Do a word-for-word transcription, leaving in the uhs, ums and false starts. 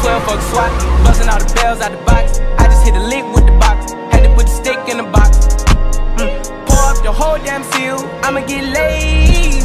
twelve fuck swat, busting all the bells out the box. I just hit a lick with the box, had to put the stick in the box. Mm. Pour up the whole damn seal, I'ma get laid.